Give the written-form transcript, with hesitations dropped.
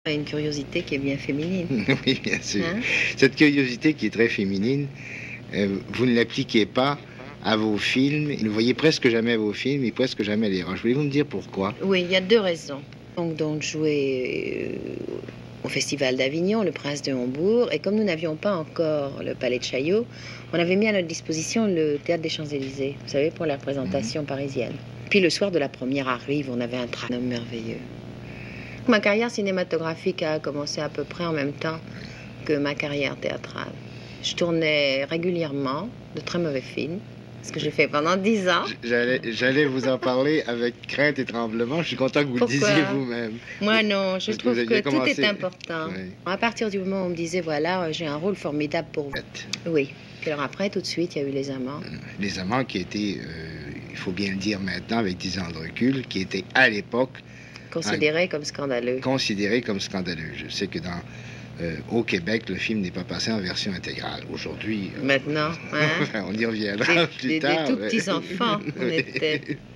Une curiosité qui est bien féminine. Oui, bien sûr. Hein? Cette curiosité qui est très féminine, vous ne l'appliquez pas à vos films. Vous ne voyez presque jamais vos films et presque jamais les roches. Voulez-vous me dire pourquoi? Oui, il y a deux raisons. Donc jouer au Festival d'Avignon, le Prince de Hambourg, et comme nous n'avions pas encore le Palais de Chaillot, on avait mis à notre disposition le Théâtre des Champs-Élysées, vous savez, pour la représentation parisienne. Puis le soir de la première arrive, on avait un train merveilleux. Ma carrière cinématographique a commencé à peu près en même temps que ma carrière théâtrale. Je tournais régulièrement de très mauvais films, ce que j'ai fait pendant 10 ans. J'allais vous en parler avec crainte et tremblement. Je suis content que vous Pourquoi? le disiez vous-même. Moi non, je trouve que tout est important. Oui. À partir du moment où on me disait, voilà, j'ai un rôle formidable pour vous. Oui. Puis alors après, tout de suite, il y a eu Les Amants. Les Amants qui étaient, il faut bien le dire maintenant avec 10 ans de recul, qui étaient à l'époque considéré comme scandaleux. Considéré comme scandaleux. Je sais que au Québec, le film n'est pas passé en version intégrale. Aujourd'hui... Maintenant, hein? on y reviendra plus tard. Des tout petits enfants, on était.